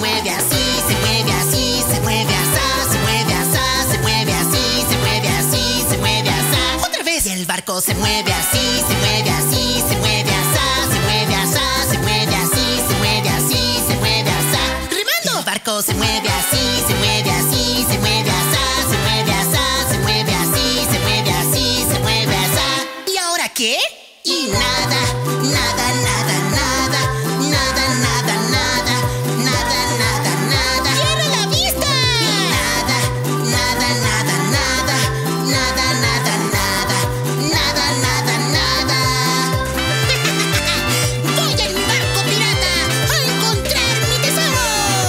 mueve así, se mueve así, se mueve asá, se mueve asá, se mueve así, se mueve así, se mueve asá. Otra vez. Y el barco se mueve así, se mueve así, se mueve asá, se mueve asá, se mueve así, se mueve así, se mueve asá. ¡Remando! El barco se mueve así, se mueve así, se mueve asá, se mueve asá, se mueve así, se mueve así, se mueve asá. ¿Y ahora qué? Y nada, nada, nada, nada, nada, nada, nada, nada, nada, nada. ¡Cierra la vista! Y nada, nada, nada, nada, nada, nada, nada, nada, nada, nada. Voy en mi barco pirata a encontrar mi tesoro.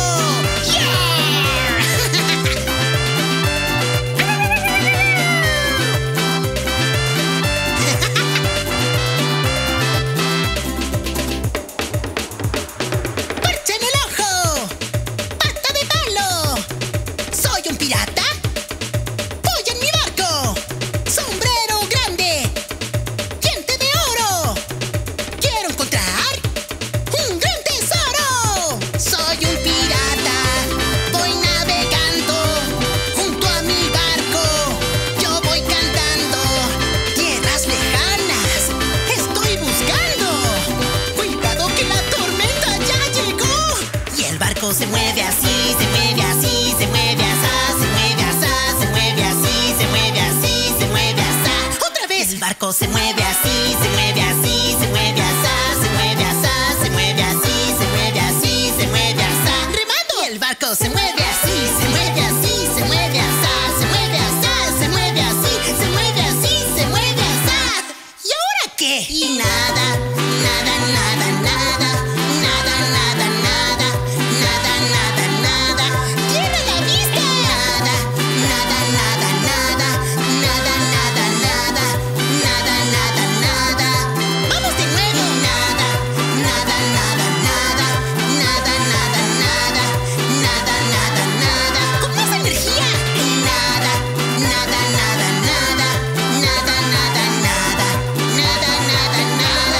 ¡Parche en el ojo! ¡Pata de palo! ¿Soy un pirata? ¡Voy en mi barco! ¡Sombrero grande! ¡Diente de oro! ¡Quiero encontrar un gran tesoro! ¡Soy un pirata! Voy navegando junto a mi barco. Yo voy cantando tierras lejanas. Estoy buscando. ¡Cuidado que la tormenta ya llegó! Y el barco se mueve así, se mueve así, se mueve asá, se mueve asá, se mueve así, se mueve así, se mueve asá. ¡Otra vez! El barco se mueve así, se mueve así, se mueve asá, se mueve asá, se mueve así, se mueve así, se mueve asá. ¡Remando! Y el barco se mueve así, se mueve así, se mueve asá, se mueve asá, se mueve así, se mueve así, se mueve asá. ¿Y ahora qué? Y nada, nada, nada, nada, nada, nada, nada, nada, nada, nada. ¡Cierra la vista! Nada, nada, nada, nada, nada, nada, nada, nada, nada, nada. ¡Vamos de nuevo! Nada, nada, nada, nada, nada, nada, nada, nada, nada, nada. ¡Con más energía! Nada, nada, nada, nada, nada, nada, nada, nada, nada, nada.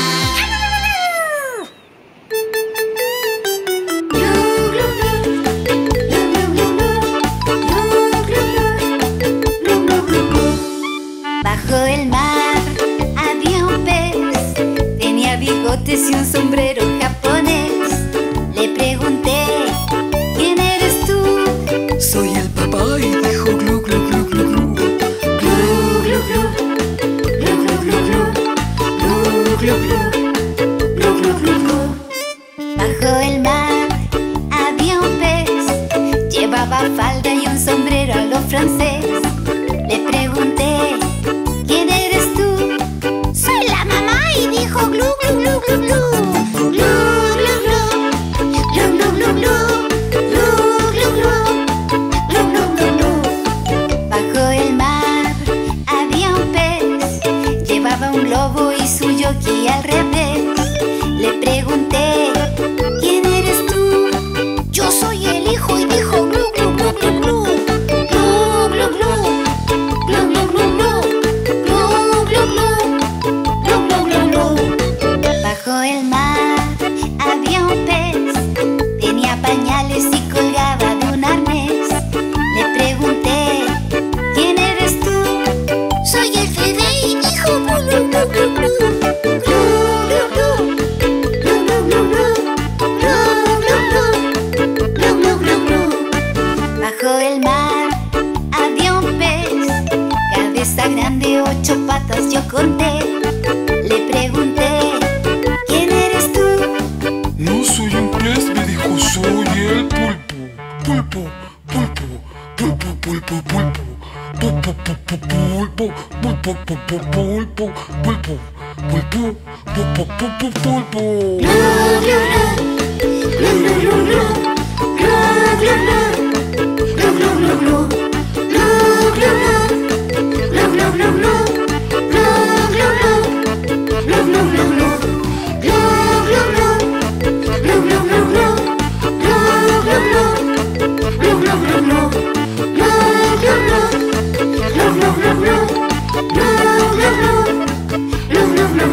Bajo el mar había un pez, tenía bigotes y un sombrero japonés. Le pregunté, ¿quién eres tú? Soy el papá y dijo glu glu glu glu glu. Glu, glu, glu, glu, glu, glu, glu, glu, glu, glu, glu, glu, glu, glu. Bajo el mar había un pez, llevaba falda y un sombrero a lo francés. Le pregunté, ¿quién eres tú? Soy la mamá y dijo glu, glu, glu, glu, glu. Glu, glu, glu, glu, glu, glu, glu, glu, glu, glu, glu, glu, glu. Bajo el mar había un pez, llevaba un globo y su jockey al revés. Le pregunté, ¿quién eres tú? Yo soy el hijo y dijo glu, glu, glu, glu, glu. Glu, glu, glu, glu, glu, glu, glu, glu, glu, glu, glu, glu, glu. Bajo el mar había un pez, tenía pañales y colgaba de un arnés. Le pregunté, ¿quién eres tú? Soy el Fede y dijo glu, glu, glu, glu, glu. Glu, glu, glu, glu, glu, glu, glu, glu, glu, glu, glu. Bajo el mar había un pez, cabeza grande, 8 patas yo conté. Le pregunté, ¿quién eres tú? No soy un pez, me dijo, soy el pulpo. Pulpo, pulpo, pulpo, pulpo, pulpo. Pulpo, pulpo, pulpo, pulpo, pulpo, pulpo, pulpo, pulpo, pulpo, pulpo, pulpo. Glu, glu, glu, glu, glu, glu, glu, glu, glu, glu, glu, glu, glu, glu, glu, glu, glu, glu, glu, glu.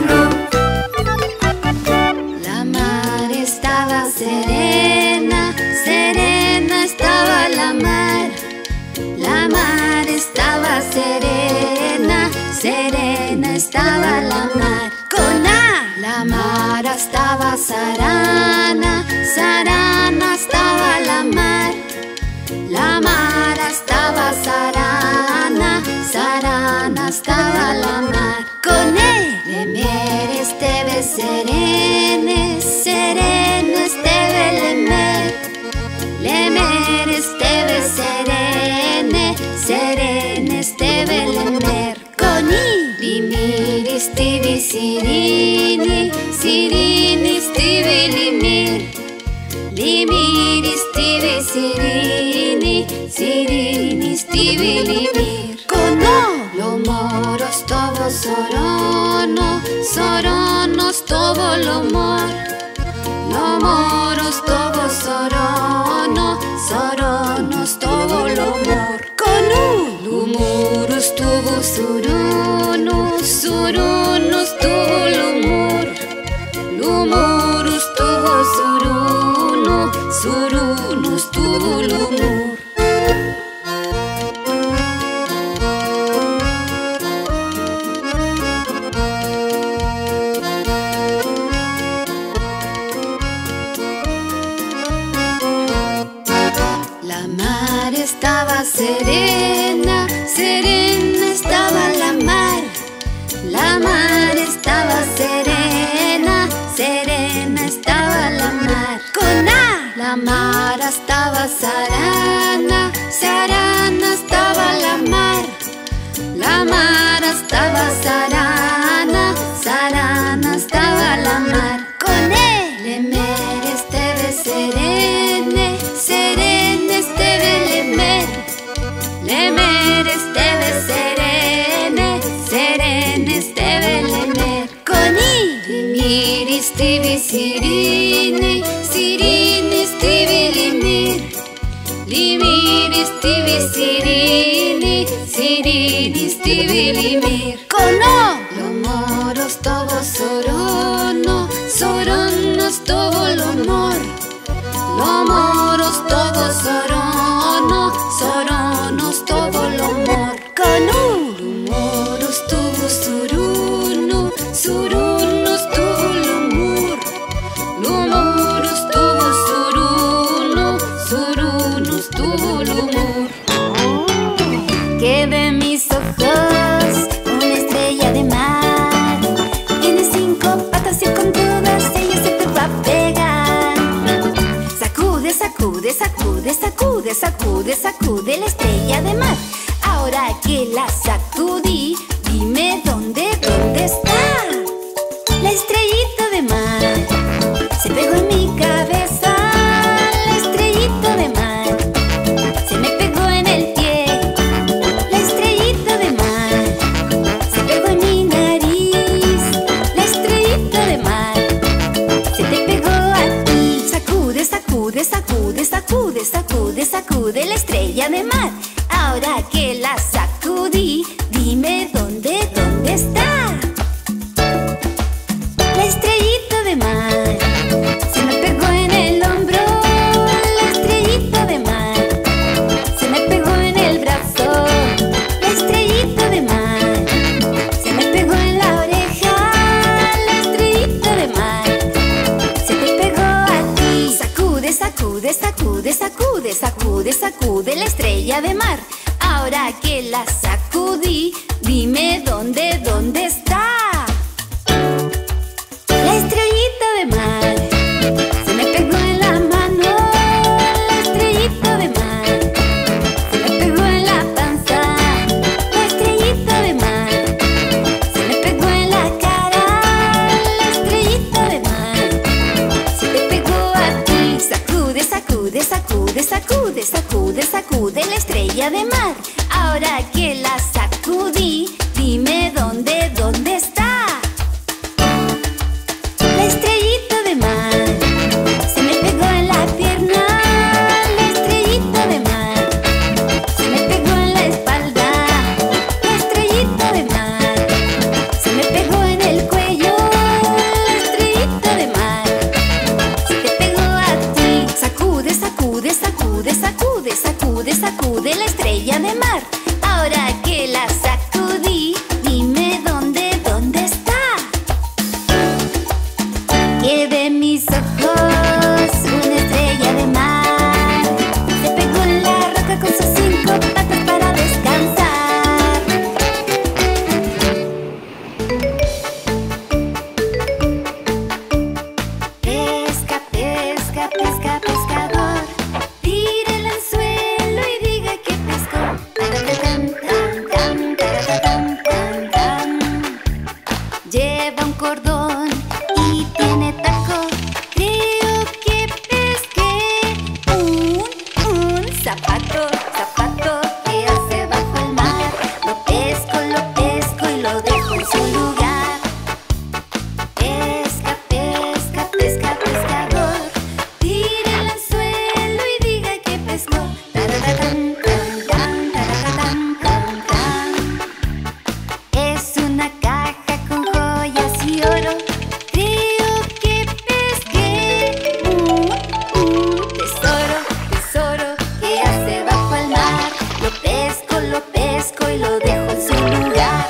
La mar estaba serena, estaba la mar. Con A. La mar estaba sarana, sarana estaba la mar. La mar estaba sarana, sarana estaba la mar. Con E. Lemer esteve serene, serene esteve lemer. Lemer esteve serene, serene esteve lemer. Con I. Limir istivi sirini, sirini istivi limir. Limir istivi sirini, sirini istivi limir. Con O. Lomor stovo sorono, sorono stovo lomor. Lomor stovo sorono, sorono stovo lomor. Con U. Lumur stuvo suruno, suruno stuvo lumur. Lumur stuvo suruno, suruno stuvo lumur. La mar estaba serena, serena estaba la mar. La mar estaba serena, serena estaba la mar. Con A. La mar estaba sarana, sarana estaba la mar. La mar estaba sarana, sarana estaba la mar. Con E. Lemer esteve serene, serene esteve lemer. Lemer esteve serene, serene esteve lemer. Con I. Limir istivi sirini, sirini istivi limir. Limir istivi sirini, sirini istivi limir. Con O. Lomor stovo sorono, sorono stovo lomor. Lomor stovo sorono, sorono stovo lomor. Con U. Lumor stuvo suruno, suruno stuvo lumur. Lumur stuvo suruno, suruno stuvo lumur. Que ve mis ojos una estrella de mar. Tiene 5 patas y con todas ellas se te va a pegar. Sacude, sacude, sacude, sacude, sacude, sacude la estrella de mar. Ahora que la sacudí, dime dónde está. La estrellita de mar se pegó en mi cabeza. La estrellita de mar se me pegó en el pie. La estrellita de mar se pegó en mi nariz. La estrellita de mar se te pegó a ti. Sacude, sacude, sacude, sacude, sacude, sacude la estrella de mar. Ahora que la sacudí, dime dónde está. La estrellita de mar se me pegó en el hombro. La estrellita de mar se me pegó en el brazo. La estrellita de mar se me pegó en la oreja. La estrellita de mar se te pegó a ti. Sacude, sacude, sacude, sacude, sacude, sacude la estrella de mar. Ahora que la sacudí, dime dónde está. La estrellita de mar se me pegó en la mano. La estrellita de mar se me pegó en la panza. La estrellita de mar se me pegó en la cara. La estrellita de mar se te pegó a ti. Sacude, sacude, sacude, sacude, sacude, sacude la estrella de mar. Ahora que la sacudí, dime dónde está. La estrellita de mar se me pegó en la pierna. La estrellita de mar se me pegó en la espalda. La estrellita de mar se me pegó en el cuello. La estrellita de mar se te pegó a ti. Sacude, sacude, sacude, sacude, sacude, sacude la estrella de mar. Ahora que la sacudí, dime dónde Lo pesco y lo dejo en su lugar.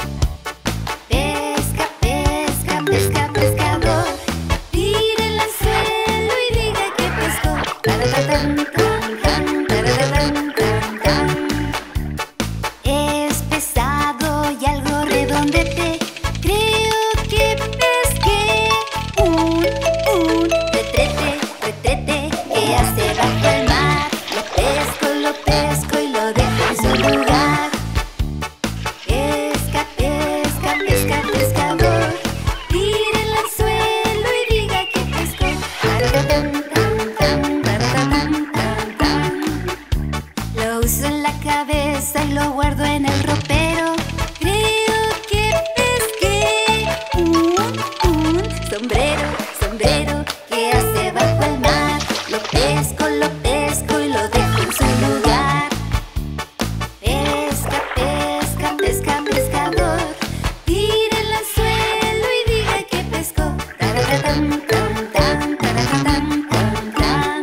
Pesca, pesca, pesca, pescador. Tire el anzuelo y diga que pescó. Taratatán, tan, tan, taratatán, tan, tan. Es pesado y algo redondete. Creo que pesqué un retrete, retrete que hace bajo el mar. Lo pesco y lo dejo en su lugar. Pesca, pesca, pesca, pescador. Tire el anzuelo y diga que pescó. Taratatán, tan, tan, taratatán, tan, tan. Lo uso en la cabeza y lo guardo en el ropero. Creo que pesqué un sombrero, sombrero que hace bajo el mar. Lo pesco y lo dejo en su lugar. Pesca, pesca, pesca, pescador. Tire el anzuelo y diga que pescó. Taratatán, tan, tan, taratatán, tan, tan.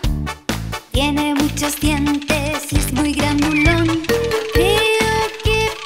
Tiene muchos dientes y es muy grandulón. Creo que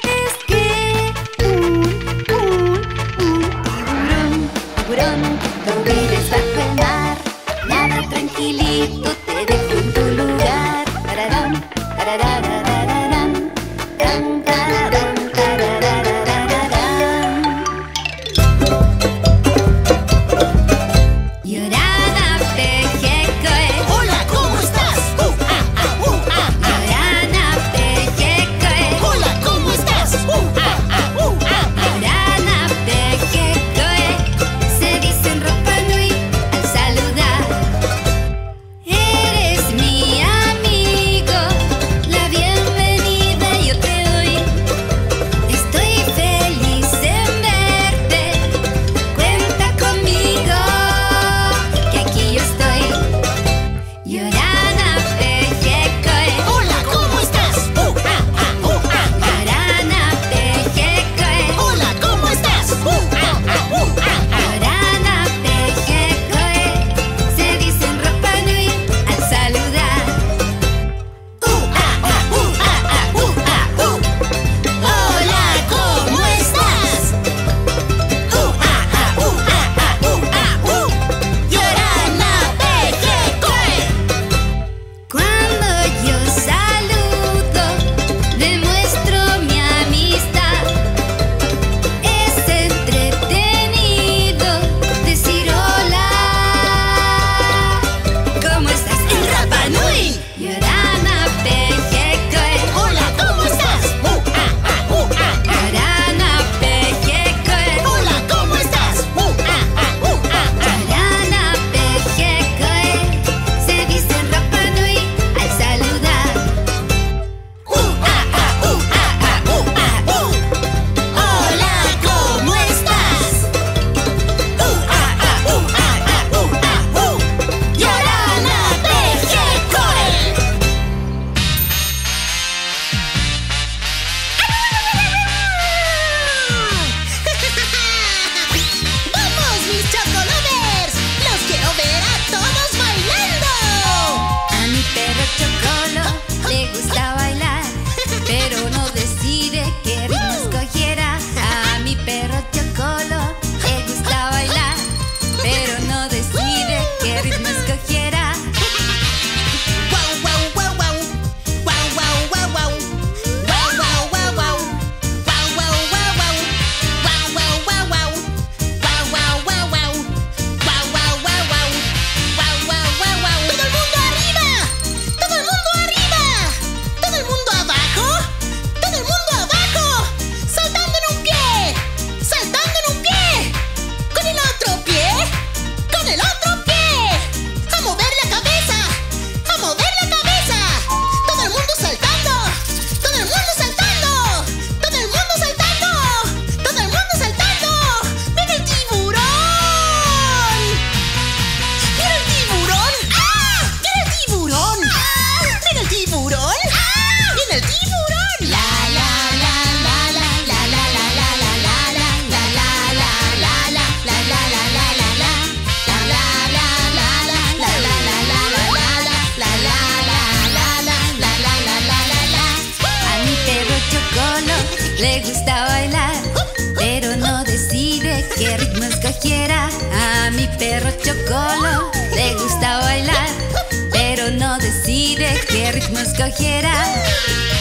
le gusta bailar, pero no decide qué ritmo escogiera. A mi perro Chocolo le gusta bailar, pero no decide qué ritmo escogiera.